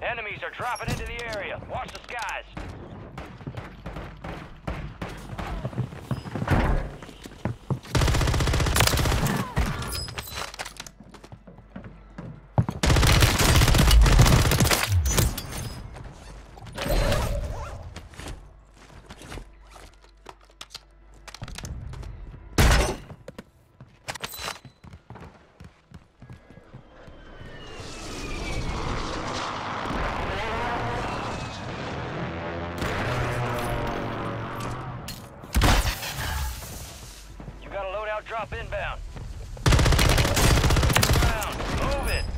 Enemies are dropping into the area. Watch the skies. Drop inbound. Move it.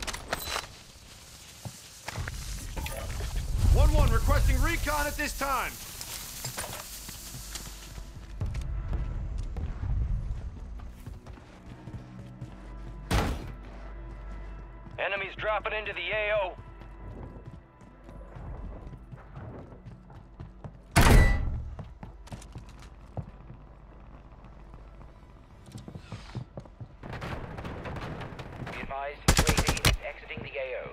1-1 requesting recon at this time. Enemies dropping into the AO. UAV is exiting the AO.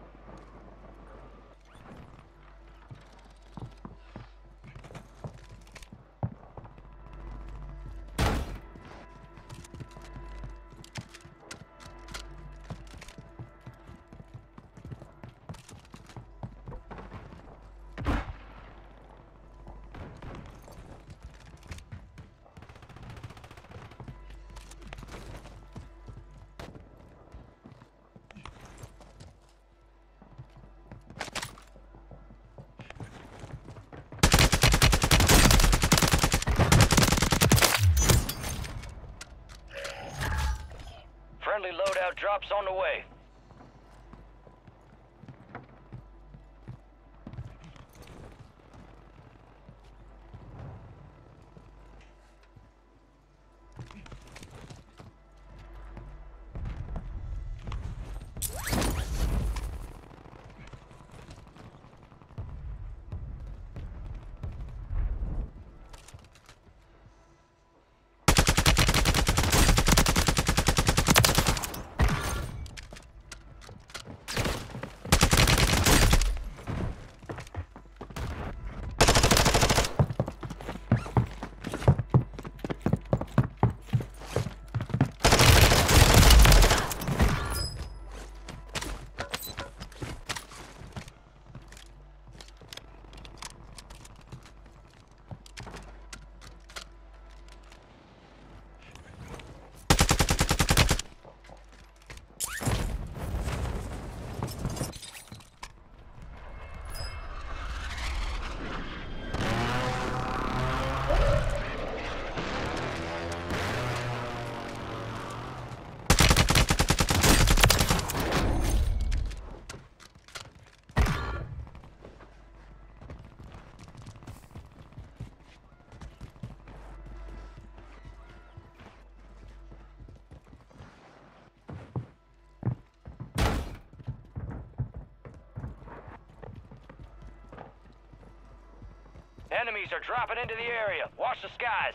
Friendly loadout drops on the way. Enemies are dropping into the area. Watch the skies.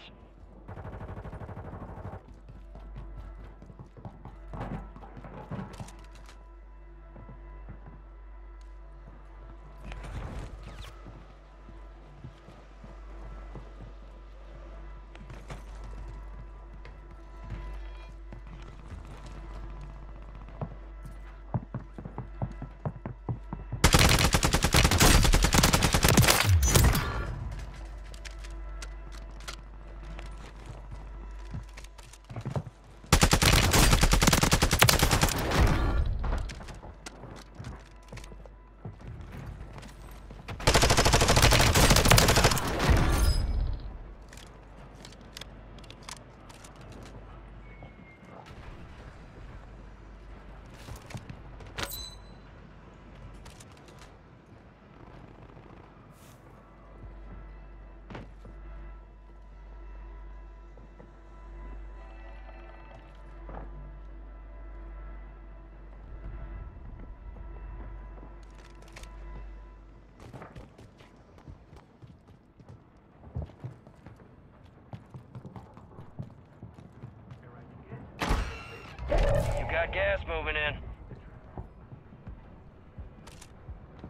You got gas moving in.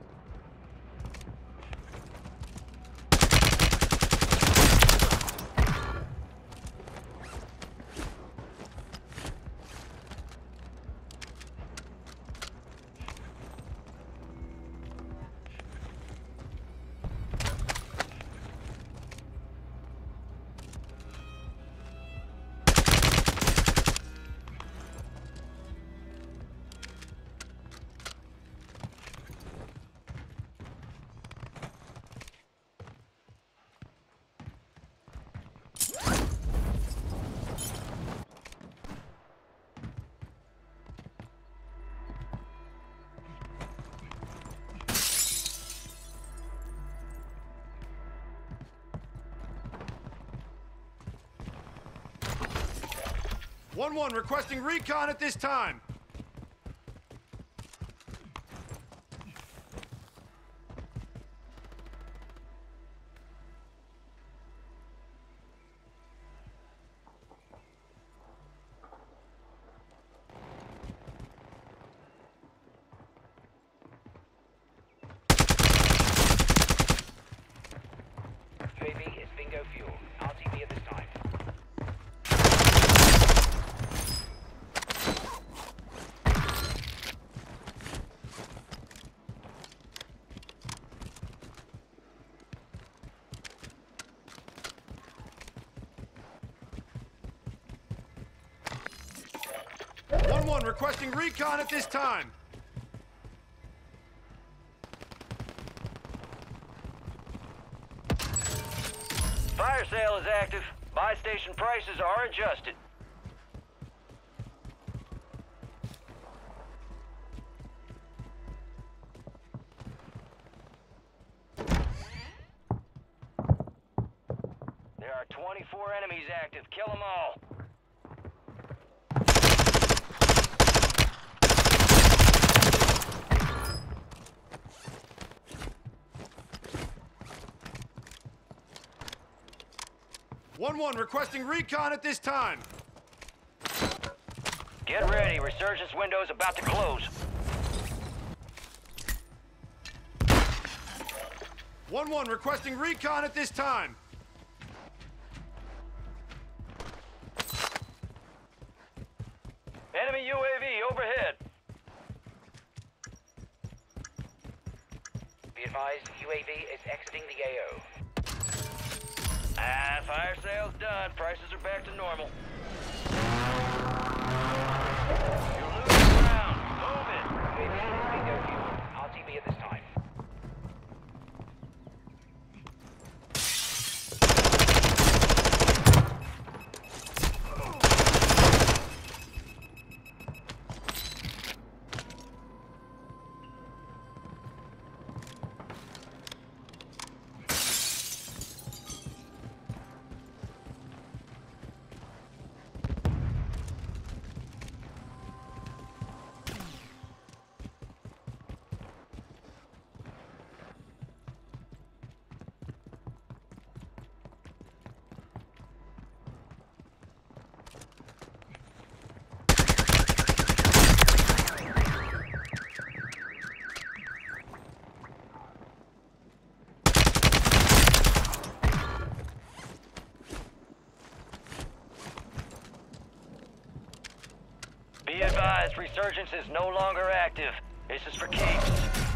1-1 requesting recon at this time. UAV is bingo fuel. RTB at this time. One requesting recon at this time. Fire sale is active. Buy station prices are adjusted. There are 24 enemies active. Kill them all. One requesting recon at this time. Get ready. Resurgence window's about to close. 1-1 requesting recon at this time. Enemy UAV overhead. Be advised, UAV is exiting the AO. Fire sale's done. Prices are back to normal. You're losing ground. Move it. UAV is bingo fuel. RTB at this time. Be advised, resurgence is no longer active. This is for keeps.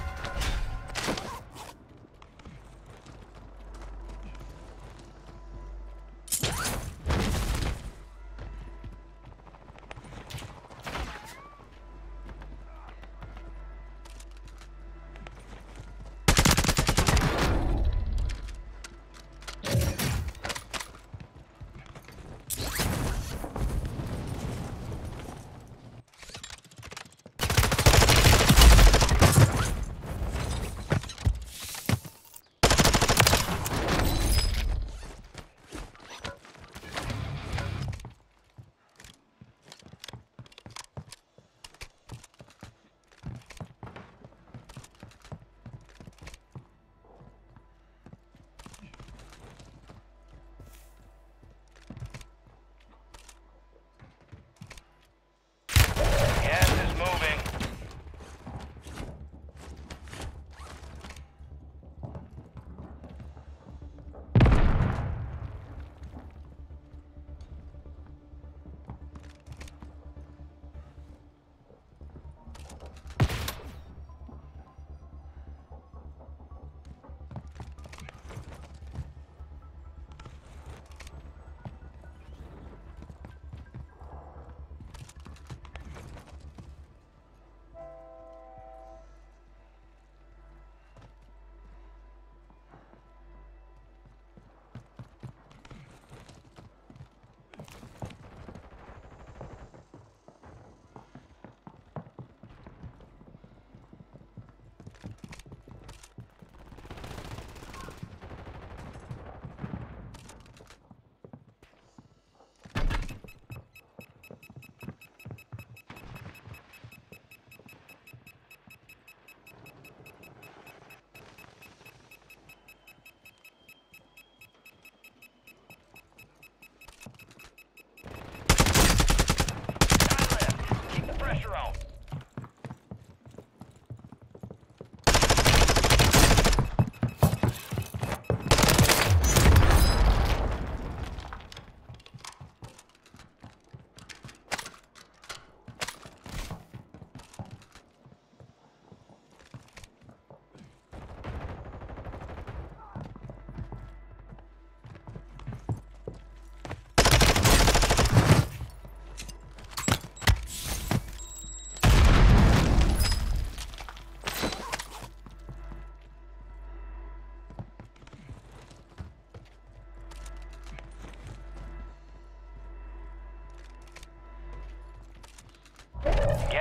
Gas is moving.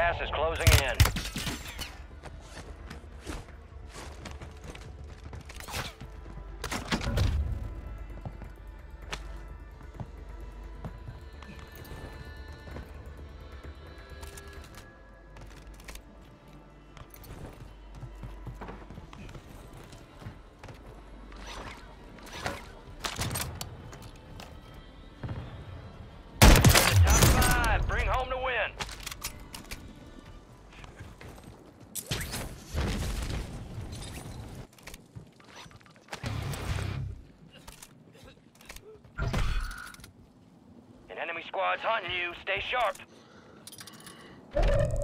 Gas is closing in. Top 5, bring home the win. An enemy squad's hunting you. Stay sharp.